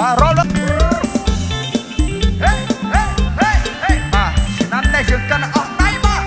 បាទរលហេហេហេហេបាទឆ្នាំនេះយើងកាន់អស់ដៃបាទ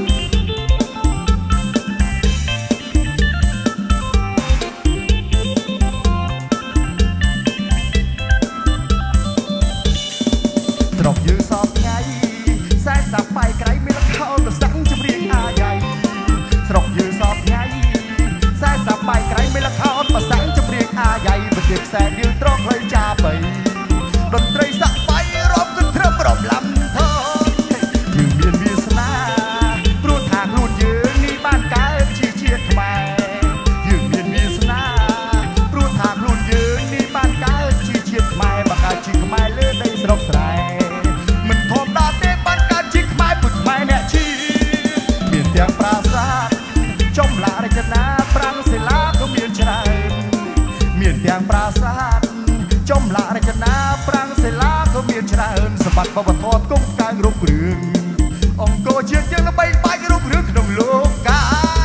ស្រុកយើងសពថ្ងៃសែនសាបាយក្រៃមានខោប្រសាំងជំរៀងអាយ៉ៃស្រុកយើងសពថ្ងៃសែនសាបាយក្រៃមានខោប្រសាំងជំរៀងអាយ៉ៃវិទ្យាខ្សែយើងត្រង់ផ្លូវចាបីតន្ត្រីសាបាយរំគិតត្រឹមរំលំថោយើងមានវាសនាព្រោះថាខ្លួនយើងនេះបានកើតជាជាតិខ្មែរយើងមានវាសនាព្រោះថាខ្លួនយើងនេះបានកើតជាជាតិខ្មែរបើកើតជាខ្មែរលើដីស្រុកស្រែមិនធម្មតាទេបានកើតជាខ្មែរពុទ្ធខ្មែរអ្នកជីមានទាំងប្រាសាទចម្លាក់រចនាប្រាង្គសិលាក៏មានច្រើនមានទាំងប្រាសាទចម្លាក់រចនាប្រាង្គសិលាក៏មានច្រើនសម្បត្តិវប្បធម៌គង់កើងរុងរឿងអង្គរជាតិយើងល្បីល្បាញរុងរឿងក្នុងលោកកា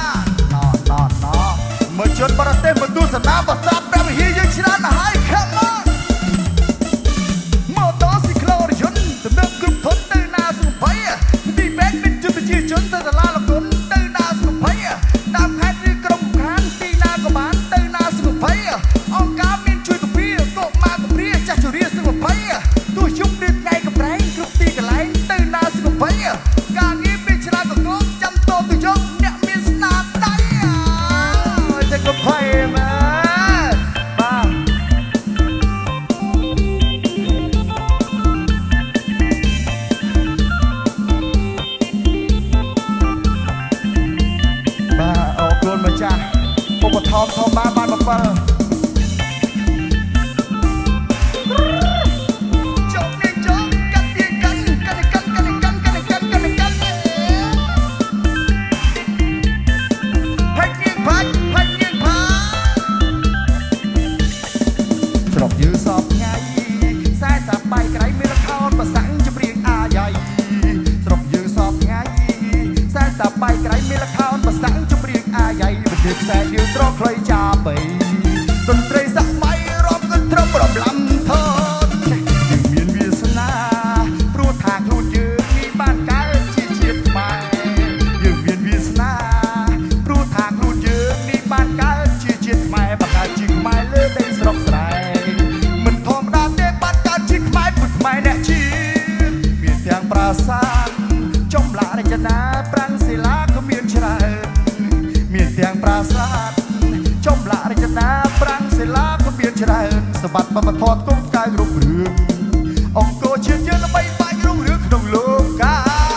មកជនបរទេសមកទស្សនាប្រាសាទព្រះវិហារយើងច្រើនណាស់ហើយ Come on ម៉ូតូស៊ីក្លូរយន្តទំនើបគ្រប់ធន់ទៅណាសុភ័យទីពេទ្យមានជនប្រជាជនទៅសាលាលគុណទៅណាសុភ័យតាមខេត្តឬក្រុងខានទីណាក៏បានទៅណាសុភ័យអង្គការមានជួយពពាកុមារគព្រាចាស់ជរាសុភ័យទោះយប់ឬថ្ងៃកំប្រែងគ្រប់ទីកន្លែងទៅណាសុភ័យការងារមានច្រើនក៏គោចាំតទៅយកអ្នកមានស្នាដៃតែក៏ភ័យមកឧបត្ថម្ភធម្មតាបាន7ចុកនេះចុកកាត់ទៀងកាន់ផាច់ទៀងផាច់ស្រុកយើងសពថ្ងៃខ្សែសាបាយក្រៃមានខោនប្រសាំងចម្រៀងអាយ៉ៃស្រុកយើងសពថ្ងៃខ្សែសាបាយក្រៃមានខោនប្រសាំងចម្រៀងអាយ៉ៃវិទ្យាខ្សែយើងត្រង់ខ្លីចាបីតន្ត្រីសម័យរាប់គិតត្រឹមរំលំថោយើងមានវាសនាព្រោះថាខ្លួនយើងនេះបានកើតជាជាតិខ្មែរយើងមានវាសនាព្រោះថាខ្លួនយើងនេះបានកើតជាជាតិខ្មែរបើកើតជាខ្មែរលើដីស្រុកស្រែមិនធម្មតាទេបានកើតជាខ្មែរពុទ្ធខ្មែរអ្នកជាមានទាំងប្រាសាទចម្លាក់រចនាប្រាង្គសិលាក៏មានច្រើនមានទាំងប្រាសាទចម្លាក់រចនាប្រាង្គសិលាក៏មានច្រើនសម្បត្តិវប្បធម៌គង់កើងរុងរឿងអង្គរជាតិយើងល្បីល្បាញរុងរឿងក្នុងលោកកា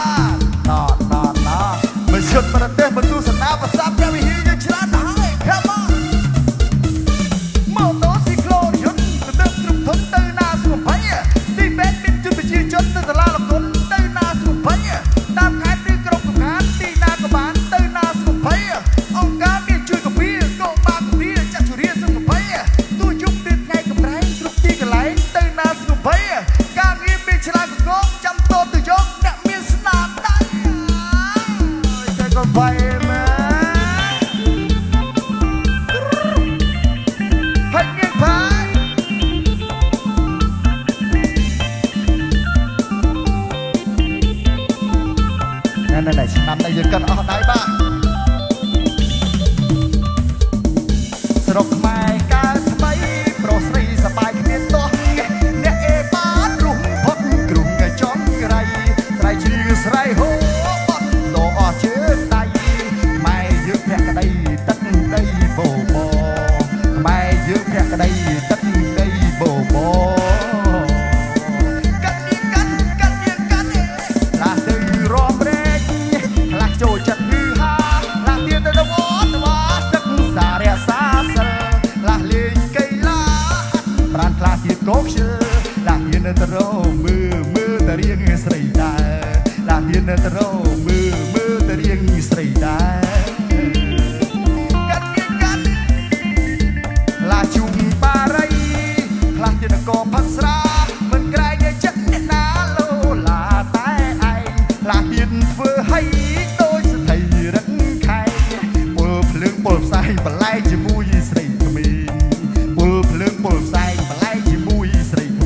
មិនជិតប្រទេសមកទស្សនាប្រាសាទព្រះវិហារយើងច្រើនណាស់ហើយ Come on ម៉ូតូស៊ីក្លូរយន្តទំនើបគ្រប់ធន់ទៅណាសុភ័យទីពេទ្យមានជនប្រជាជនទៅសាលាលគុណទៅណាសុភ័យតាមខេត្តឬក្រុងកំហានទីណាក៏បានទៅណាសុភ័យអង្គការមានជួយកពីកុមារគព្រាចាស់ជរាសុភ័យទោះយប់ឬថ្ងៃកំប្រែងគ្រប់ទីកន្លែងទៅណាសុភ័យការងារមានច្រើនក៏គោចាំតទៅយកអ្នកមានស្នាដៃតែក៏ភ័យមកផាច់ញ៉ាំផាច់ណែឆ្នាំនេះយើងកាន់អស់ដៃបាទស្រុកខ្មែរកើតថ្មីប្រុសស្រីសប្បាយគ្នាតោះអ្នកអេបានរំផុតគ្រងចំក្រៃស្រែជ្រៀងស្រែហូបត់ដោអស់ជើងដៃម៉ែយើងភក្តីទឹកដីបោបម៉ែយើងភក្តីទឹកដីបោបកាត់ឡាទៅរំរែកខ្លះចូលចិត្តហឺហាខ្លះទៀតទៅវត្តវាសឹកសារៈសាសិលខ្លះលេងកីឡាប្រានខ្លះទៀតកោខ្ជិលខ្លះទៀតនៅទៅរមើទៅរៀងស្រីដែរខ្លះទៀតនៅទៅរមើទៅរៀងស្រីដែរកាត់ខ្លះជុំបារីខ្លះទៀតកោផឹកស្រាមិនក្រែងចិត្តអ្នកណាលោឡាតែឯងខ្លះទៀតធ្វើឲ្យដូចស្ថិរឹកខែពលភ្លើងពលផ្សែងបន្លែងជាមួយស្រីក្មេងពលភ្លើងពលផ្សែងបន្លែងជាមួយស្រីក្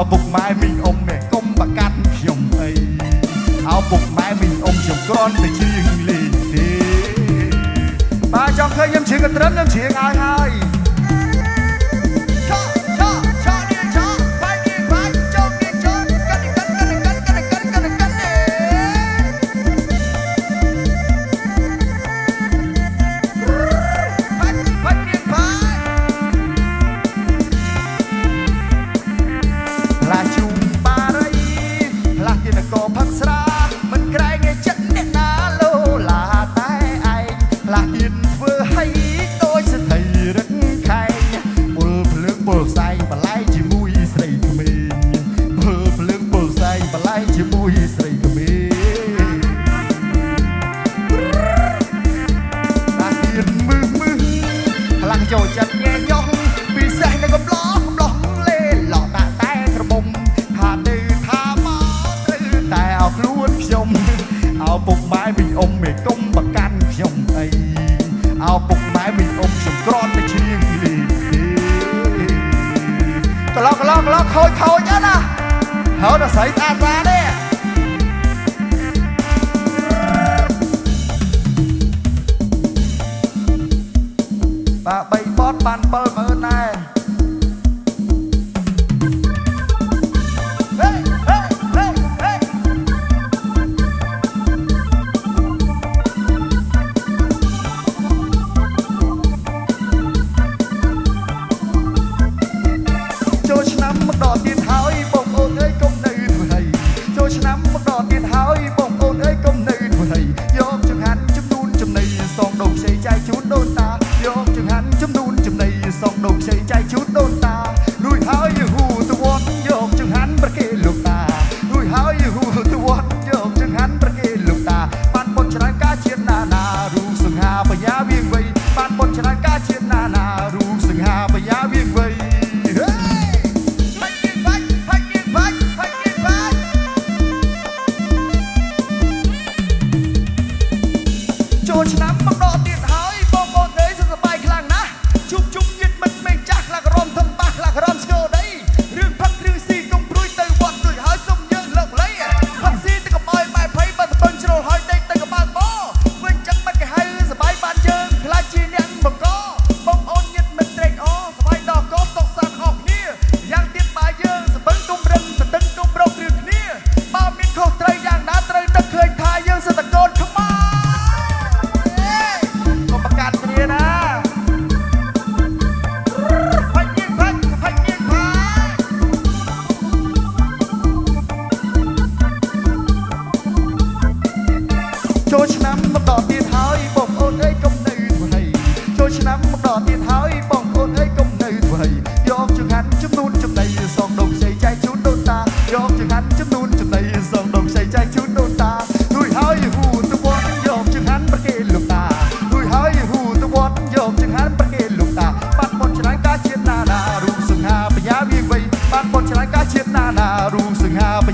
ពុកម៉ែមីងអ៊ំនេះកុំបកាត់ខ្ញុំអីអោពុកម៉ែមីងអ៊ំខ្ញុំគ្រាន់តែជាងលេងទេបាទចង់ឃើញខ្ញុំច្រៀងកត្រឹមខ្ញុំច្រៀងឲ្យហើយជាមួយស្រីក្មេងអាទៀនមឺខ្លាំងចូលចិត្តញ៉ែញោះពិសេសនៅកំឡោះលេឡោះតាតែក្រមុំថាទៅថាមកត្រូវតែអោខ្លួនខ្ញុំអោពុកម៉ែមីងអ៊ំមេកុំបកាន់ខ្ញុំអីអោពុកម៉ែមីងអ៊ំខ្ញុំគ្រាន់តែច្រៀងលេងកន្លងខូចអត់ណាហើយដល់ស្រីស្អាតទេបាទ3បតបាន70000ដែរចូលឆ្នាំមកដល់ទៀតហើយបងប្អូនអើយកុំនៅធ្វើអីចូលឆ្នាំមកដល់ទៀតហើយបងប្អូនអើយកុំនៅធ្វើអីយកចង្ហាន់ចំនួនចំណីសងដងខ្ចីចែកជូនដូនតាយកចង្ហាន់ចំនួនចំណីសងដងខ្ចីចែកជូនដូនតារួចហើយយូទៅវត្តយកចង្ហាន់ប្រគេលោកតារួចហើយយូទៅវត្តយកចង្ហាន់ប្រគេលោកតាបានបុណ្យច្រើនការជាតិណារូបសង្ហាបញ្ញាវៀងវៃបានបុណ្យច្រើនការជាតិណារូបសង្ហាបញ្ញាវៀងវៃចូលឆ្នាំមកដល់ទៀតហើយបងប្អូនអើយសុខសប្បាយខ្លាំងណាស់ជុំញាតិមិត្តមេចាស់ខ្លះក៏រំធំបាសខ្លះក៏រំស្គរដីរឿងផឹកគ្រឿងស៊ីកុំព្រួយទៅវត្តរួចហើយសុំយើងលើកលៃផឹកស៊ីទៅកុំឲ្យបែបភ័យបើទៅពេញជ្រុលហើយដេកទៅកបើកបវិញចឹងមិនគេហៅសប្បាយបានយើងខ្លាចជាអ្នកបង្កបងប្អូនញាតិមិត្តត្រេកអរសប្បាយដល់កោសុខសាន្តអស់គ្នាយ៉ាងទៀតបើយើងសបឹងគុំរឹងទៅដឹងគុំប្រកគ្រឿងគ្នាបើមានខុសត្រូវយ៉ាងណាត្រូវនឹកឃើញថាយើងសិតតកូនខ្មៅចូលឆ្នាំមកដល់ទៀតហើយបងប្អូនអើយកុំនៅធ្វើអីចូលឆ្នាំមកដល់ទៀតហើយបងប្អូនអើយកុំនៅធ្វើអីយកចង្ហាន់ចំនួនចំណីសងដងខ្ចីចែកជូនដូនតាយកចង្ហាន់ចំនួនចំណីសងដងខ្ចីចែកជូនដូនតារួចហើយយូទៅវត្តយកចង្ហាន់ប្រគេលោកតារួចហើយយូទៅវត្តយកចង្ហាន់ប្រគេលោកតាបានបុណ្យច្រើនការជាតិណារូបសង្ហាបញ្ញាវៀងវៃបានបុណ្យច្រើនការជាតិណារូបសង្ហាប